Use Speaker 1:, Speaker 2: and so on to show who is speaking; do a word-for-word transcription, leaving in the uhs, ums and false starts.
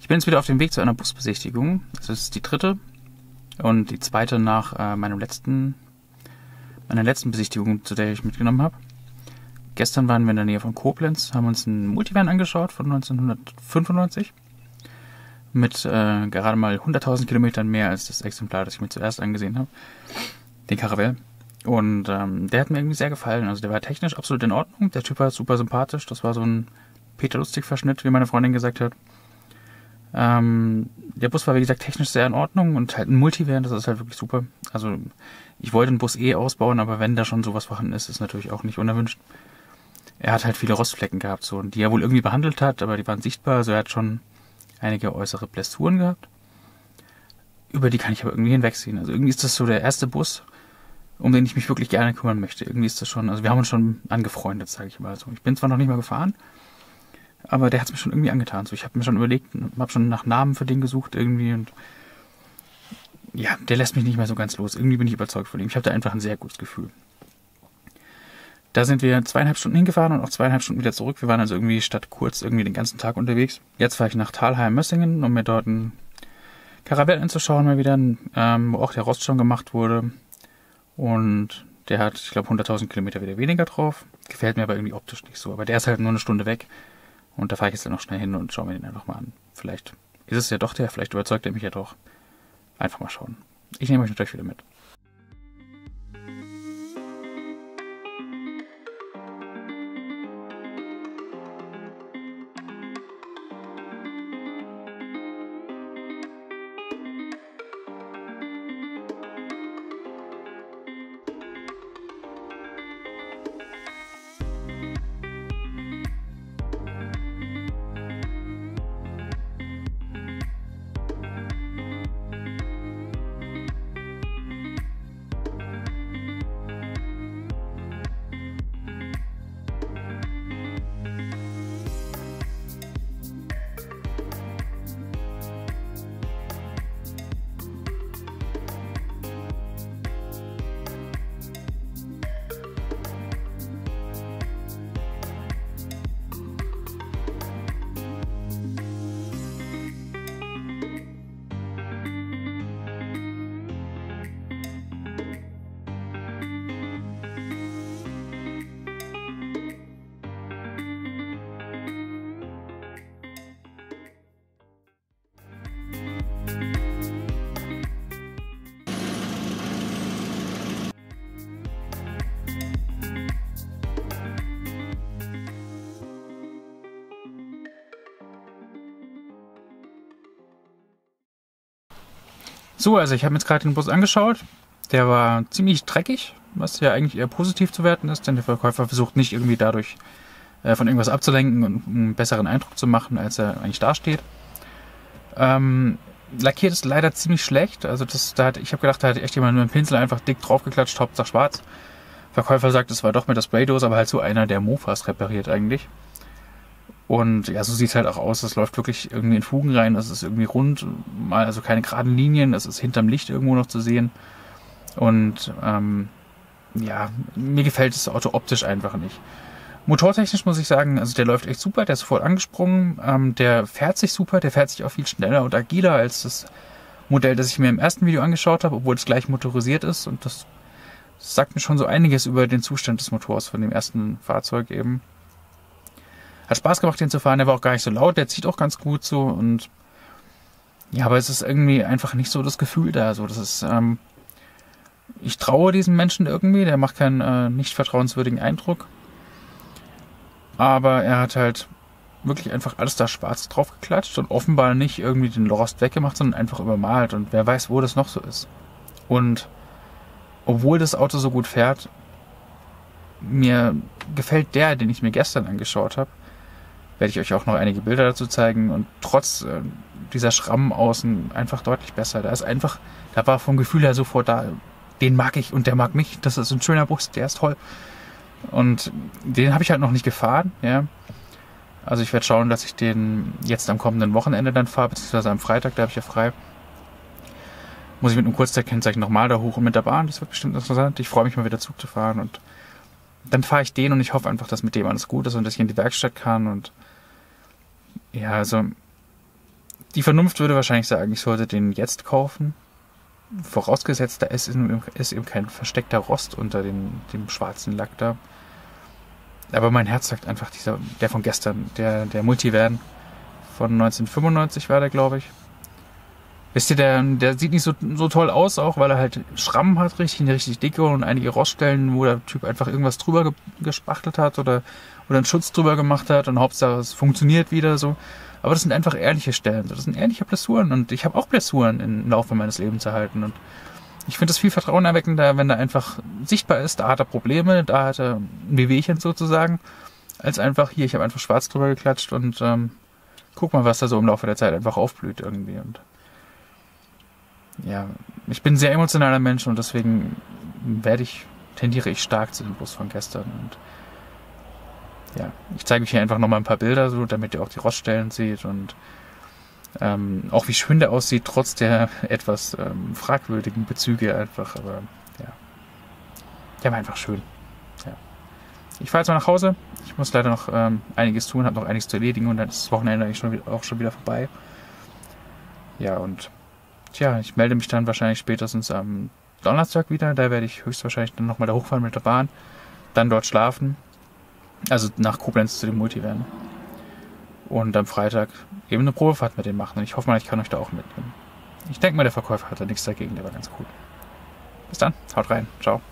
Speaker 1: bin jetzt wieder auf dem Weg zu einer Busbesichtigung. Das ist die dritte und die zweite nach äh, meinem letzten, meiner letzten Besichtigung, zu der ich mitgenommen habe. Gestern waren wir in der Nähe von Koblenz, haben uns einen Multivan angeschaut von neunzehnhundertfünfundneunzig mit äh, gerade mal hunderttausend Kilometern mehr als das Exemplar, das ich mir zuerst angesehen habe, den Caravelle. Und ähm, der hat mir irgendwie sehr gefallen. Also der war technisch absolut in Ordnung. Der Typ war super sympathisch. Das war so ein Peter Lustig-Verschnitt, wie meine Freundin gesagt hat. Ähm, der Bus war, wie gesagt, technisch sehr in Ordnung und halt ein Multivan, das ist halt wirklich super. Also ich wollte den Bus eh ausbauen, aber wenn da schon sowas vorhanden ist, ist natürlich auch nicht unerwünscht. Er hat halt viele Rostflecken gehabt, so, die er wohl irgendwie behandelt hat, aber die waren sichtbar. Also er hat schon einige äußere Blessuren gehabt. Über die kann ich aber irgendwie hinwegziehen. Also irgendwie ist das so der erste Bus, um den ich mich wirklich gerne kümmern möchte. Irgendwie ist das schon, also wir haben uns schon angefreundet, sage ich mal so. Ich bin zwar noch nicht mal gefahren, aber der hat es mir schon irgendwie angetan. So, ich habe mir schon überlegt, habe schon nach Namen für den gesucht irgendwie und ja, der lässt mich nicht mehr so ganz los. Irgendwie bin ich überzeugt von ihm. Ich habe da einfach ein sehr gutes Gefühl. Da sind wir zweieinhalb Stunden hingefahren und auch zweieinhalb Stunden wieder zurück. Wir waren also irgendwie statt kurz irgendwie den ganzen Tag unterwegs. Jetzt fahre ich nach Thalheim-Mössingen, um mir dort ein Caravelle anzuschauen mal wieder, ähm, wo auch der Rost schon gemacht wurde. Und der hat, ich glaube, hunderttausend Kilometer wieder weniger drauf. Gefällt mir aber irgendwie optisch nicht so. Aber der ist halt nur eine Stunde weg. Und da fahre ich jetzt dann noch schnell hin und schaue mir den einfach mal an. Vielleicht ist es ja doch der, vielleicht überzeugt er mich ja doch. Einfach mal schauen. Ich nehme euch natürlich wieder mit. So, also ich habe mir jetzt gerade den Bus angeschaut. Der war ziemlich dreckig, was ja eigentlich eher positiv zu werten ist, denn der Verkäufer versucht nicht irgendwie dadurch äh, von irgendwas abzulenken und einen besseren Eindruck zu machen, als er eigentlich dasteht. Ähm, lackiert ist leider ziemlich schlecht. Also das, da hat, ich habe gedacht, da hat echt jemand mit dem Pinsel einfach dick draufgeklatscht, Hauptsache schwarz. Verkäufer sagt, es war doch mit der Spraydose, aber halt so einer, der Mofas repariert eigentlich. Und ja, so sieht es halt auch aus. Es läuft wirklich irgendwie in Fugen rein. Es ist irgendwie rund, mal also keine geraden Linien. Es ist hinterm Licht irgendwo noch zu sehen. Und ähm, ja, mir gefällt das Auto optisch einfach nicht. Motortechnisch muss ich sagen, also der läuft echt super. Der ist sofort angesprungen. Ähm, der fährt sich super. Der fährt sich auch viel schneller und agiler als das Modell, das ich mir im ersten Video angeschaut habe, obwohl es gleich motorisiert ist. Und das sagt mir schon so einiges über den Zustand des Motors von dem ersten Fahrzeug eben. Hat Spaß gemacht, den zu fahren. Der war auch gar nicht so laut. Der zieht auch ganz gut so. Und ja, aber es ist irgendwie einfach nicht so das Gefühl da. So, das ist, ähm, ich traue diesem Menschen irgendwie. Der macht keinen äh, nicht vertrauenswürdigen Eindruck. Aber er hat halt wirklich einfach alles da schwarz drauf geklatscht und offenbar nicht irgendwie den Rost weggemacht, sondern einfach übermalt. Und wer weiß, wo das noch so ist. Und obwohl das Auto so gut fährt, mir gefällt der, den ich mir gestern angeschaut habe. Werde ich euch auch noch einige Bilder dazu zeigen. Und trotz äh, dieser Schrammen außen einfach deutlich besser. Da ist einfach, da war vom Gefühl her sofort da, den mag ich und der mag mich. Das ist ein schöner Bus, der ist toll. Und den habe ich halt noch nicht gefahren. Ja. Also ich werde schauen, dass ich den jetzt am kommenden Wochenende dann fahre, beziehungsweise am Freitag, da habe ich ja frei. Muss ich mit einem Kurzzeitkennzeichen nochmal da hoch und mit der Bahn. Das wird bestimmt interessant. Ich freue mich mal wieder Zug zu fahren. Und dann fahre ich den und ich hoffe einfach, dass mit dem alles gut ist und dass ich in die Werkstatt kann. Und ja, also Die Vernunft würde wahrscheinlich sagen, ich sollte den jetzt kaufen. Vorausgesetzt, da ist, ist eben kein versteckter Rost unter den, dem schwarzen Lack da. Aber mein Herz sagt einfach, dieser, der von gestern, der, der Multivan von neunzehnhundertfünfundneunzig war der, glaube ich. Wisst ihr, der, der sieht nicht so, so toll aus, auch weil er halt Schrammen hat, richtig, richtig dicke und einige Roststellen, wo der Typ einfach irgendwas drüber ge gespachtelt hat oder, oder einen Schutz drüber gemacht hat und Hauptsache es funktioniert wieder so. Aber das sind einfach ehrliche Stellen, das sind ehrliche Blessuren und ich habe auch Blessuren im Laufe meines Lebens erhalten und ich finde es viel vertrauenerweckender, wenn da einfach sichtbar ist, da hat er Probleme, da hat er ein Wehwehchen sozusagen, als einfach hier, ich habe einfach schwarz drüber geklatscht und ähm, guck mal, was da so im Laufe der Zeit einfach aufblüht irgendwie. Und ja, ich bin ein sehr emotionaler Mensch und deswegen werde ich, tendiere ich stark zu dem Bus von gestern. Und ja, ich zeige euch hier einfach nochmal ein paar Bilder, so, damit ihr auch die Roststellen seht und ähm, auch wie schön der aussieht, trotz der etwas ähm, fragwürdigen Bezüge einfach. Aber ja, der war einfach schön. Ja. Ich fahre jetzt mal nach Hause. Ich muss leider noch ähm, einiges tun, habe noch einiges zu erledigen und dann ist das Wochenende eigentlich schon, auch schon wieder vorbei. Ja, und tja, ich melde mich dann wahrscheinlich spätestens am Donnerstag wieder. Da werde ich höchstwahrscheinlich dann nochmal da hochfahren mit der Bahn, dann dort schlafen. Also nach Koblenz zu dem Multivan. Und am Freitag eben eine Probefahrt mit dem machen. Und ich hoffe mal, ich kann euch da auch mitnehmen. Ich denke mal, der Verkäufer hat da nichts dagegen. Der war ganz cool. Bis dann. Haut rein. Ciao.